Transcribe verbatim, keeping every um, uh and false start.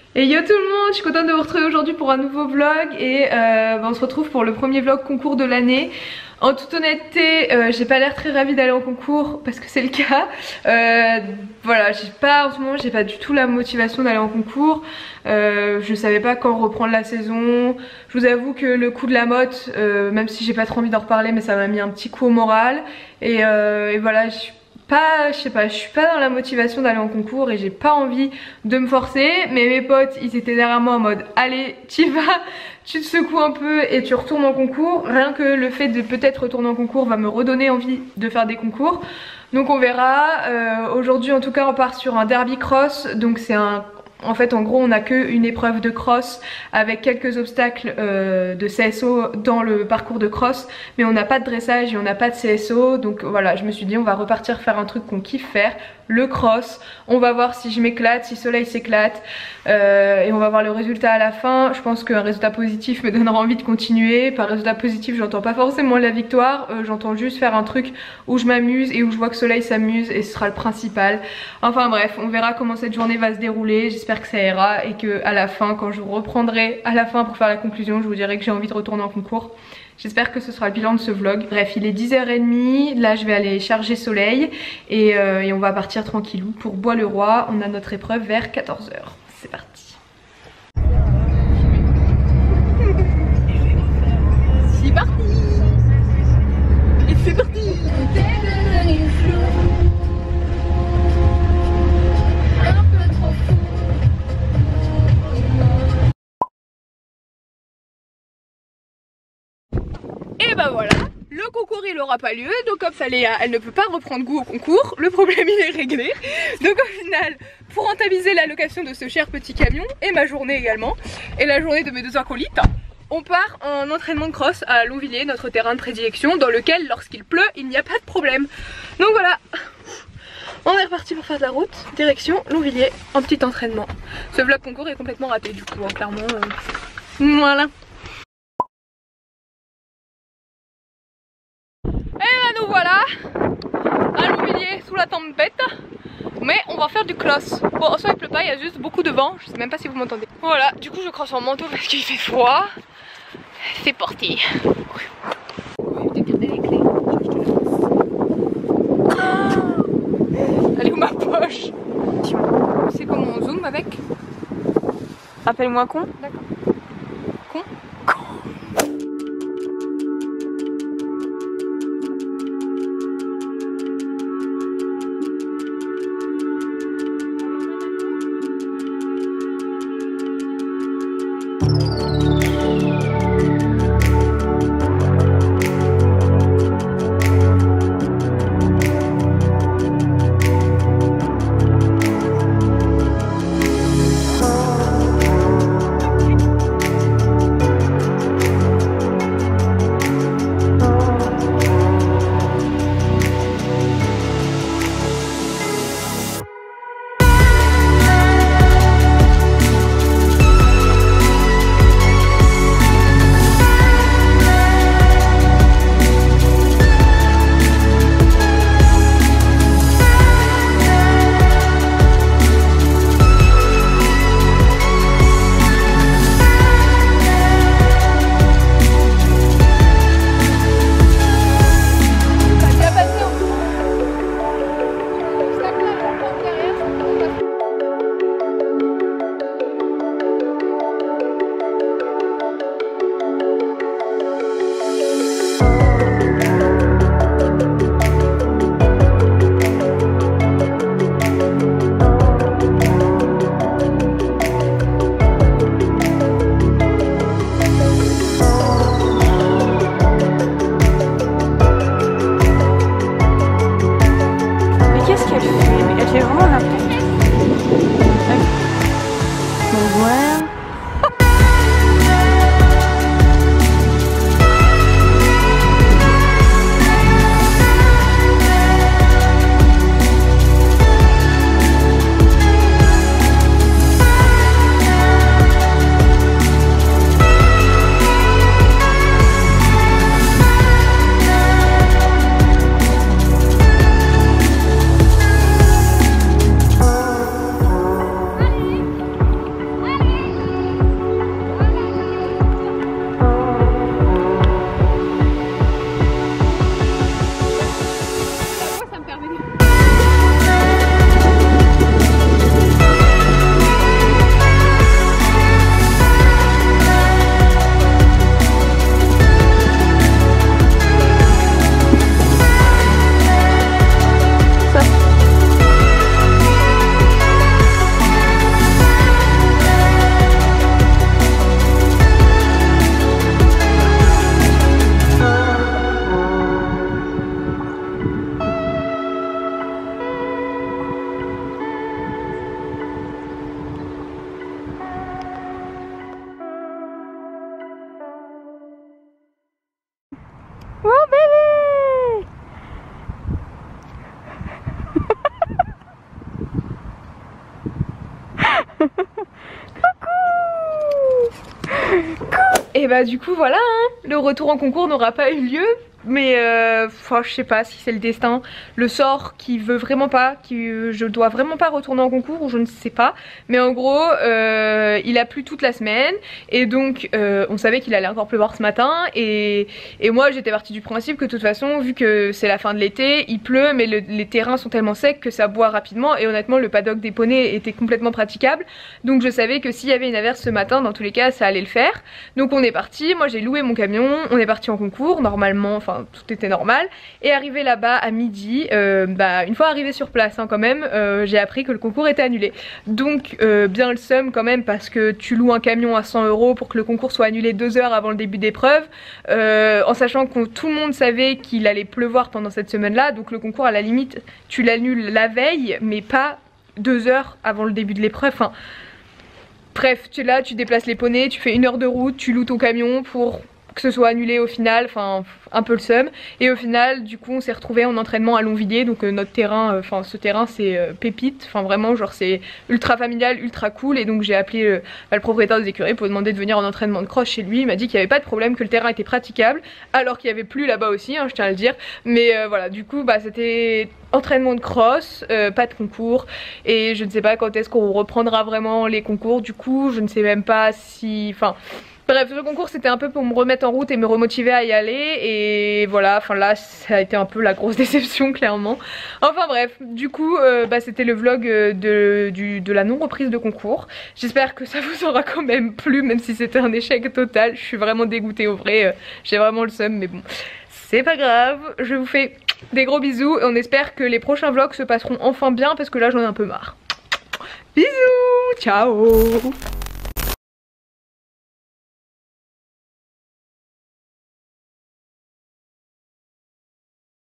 Et yo tout le monde, je suis contente de vous retrouver aujourd'hui pour un nouveau vlog et euh, bah on se retrouve pour le premier vlog concours de l'année. En toute honnêteté, euh, j'ai pas l'air très ravie d'aller en concours parce que c'est le cas. Euh, voilà, j'ai pas en ce moment, j'ai pas du tout la motivation d'aller en concours. Euh, je savais pas quand reprendre la saison. Je vous avoue que le coup de la motte, euh, même si j'ai pas trop envie d'en reparler, mais ça m'a mis un petit coup au moral. Et, euh, et voilà, je suis pas, je sais pas, je suis pas dans la motivation d'aller en concours et j'ai pas envie de me forcer. Mais mes potes, ils étaient derrière moi en mode allez, tu vas, tu te secoues un peu et tu retournes en concours. Rien que le fait de peut-être retourner en concours va me redonner envie de faire des concours. Donc on verra. Euh, aujourd'hui en tout cas on part sur un derby cross. Donc c'est un... En fait en gros on n'a qu'une épreuve de cross avec quelques obstacles euh, de C S O dans le parcours de cross, mais on n'a pas de dressage et on n'a pas de C S O. Donc voilà, je me suis dit on va repartir faire un truc qu'on kiffe faire, le cross. On va voir si je m'éclate, si Soleil s'éclate, euh, et on va voir le résultat à la fin. Je pense qu'un résultat positif me donnera envie de continuer. Par résultat positif j'entends pas forcément la victoire, euh, j'entends juste faire un truc où je m'amuse et où je vois que Soleil s'amuse et ce sera le principal. Enfin bref, on verra comment cette journée va se dérouler. J'espère que ça ira et que à la fin, quand je vous reprendrai à la fin pour faire la conclusion, je vous dirai que j'ai envie de retourner en concours. J'espère que ce sera le bilan de ce vlog. Bref, il est dix heures trente, là je vais aller charger Soleil et, euh, et on va partir tranquillou pour Bois-le-Roi. On a notre épreuve vers quatorze heures. C'est parti. C'est parti. Et c'est parti. Et bah voilà, le concours il aura pas lieu, donc comme ça Léa elle ne peut pas reprendre goût au concours, le problème il est réglé. Donc au final, pour rentabiliser la location de ce cher petit camion et ma journée également, et la journée de mes deux acolytes, on part en entraînement de cross à Longvilliers, notre terrain de prédilection, dans lequel lorsqu'il pleut il n'y a pas de problème. Donc voilà, on est reparti pour faire de la route, direction Longvilliers, en petit entraînement. Ce vlog concours est complètement raté du coup, hein, clairement. Euh... Voilà. Et ben nous voilà à Longvilliers sous la tempête, mais on va faire du cross. Bon en soi il pleut pas, il y a juste beaucoup de vent, je sais même pas si vous m'entendez. Voilà, du coup je crosse en manteau parce qu'il fait froid. C'est parti. Elle est où ma poche? C'est comment on zoome avec? Appelle-moi con. D'accord. Con. Con. et bah du coup voilà, hein, le retour en concours n'aura pas eu lieu. Mais euh, enfin, je sais pas si c'est le destin, le sort qui veut vraiment pas, qui je dois vraiment pas retourner en concours ou je ne sais pas. Mais en gros, euh, il a plu toute la semaine et donc euh, on savait qu'il allait encore pleuvoir ce matin et, et moi j'étais partie du principe que de toute façon, vu que c'est la fin de l'été, il pleut mais le, les terrains sont tellement secs que ça boit rapidement et honnêtement le paddock des poneys était complètement praticable. Donc je savais que s'il y avait une averse ce matin, dans tous les cas ça allait le faire. Donc on est parti, moi j'ai loué mon camion, on est parti en concours normalement, enfin Enfin, tout était normal. Et arrivé là-bas à midi, euh, bah, une fois arrivé sur place hein, quand même, euh, j'ai appris que le concours était annulé. Donc euh, bien le seum quand même parce que tu loues un camion à cent euros pour que le concours soit annulé deux heures avant le début d'épreuve, euh, en sachant que tout le monde savait qu'il allait pleuvoir pendant cette semaine-là. Donc le concours à la limite tu l'annules la veille mais pas deux heures avant le début de l'épreuve. Enfin, bref, tu es là, tu déplaces les poneys, tu fais une heure de route, tu loues ton camion pour que ce soit annulé au final, enfin un peu le seum. Et au final du coup on s'est retrouvé en entraînement à Longvilliers, donc euh, notre terrain, enfin euh, ce terrain c'est euh, pépite, enfin vraiment genre c'est ultra familial, ultra cool. Et donc j'ai appelé euh, bah, le propriétaire des écuries pour demander de venir en entraînement de cross chez lui. Il m'a dit qu'il n'y avait pas de problème, que le terrain était praticable, alors qu'il n'y avait plus là-bas aussi hein, je tiens à le dire. Mais euh, voilà, du coup bah c'était entraînement de cross, euh, pas de concours. Et je ne sais pas quand est-ce qu'on reprendra vraiment les concours, du coup je ne sais même pas si... Enfin bref, ce concours c'était un peu pour me remettre en route et me remotiver à y aller. Et voilà, enfin là ça a été un peu la grosse déception clairement. Enfin bref, du coup euh, bah, c'était le vlog de, du, de la non reprise de concours. J'espère que ça vous aura quand même plu, même si c'était un échec total. Je suis vraiment dégoûtée au vrai, euh, j'ai vraiment le seum mais bon, c'est pas grave. Je vous fais des gros bisous et on espère que les prochains vlogs se passeront enfin bien parce que là j'en ai un peu marre. Bisous, ciao.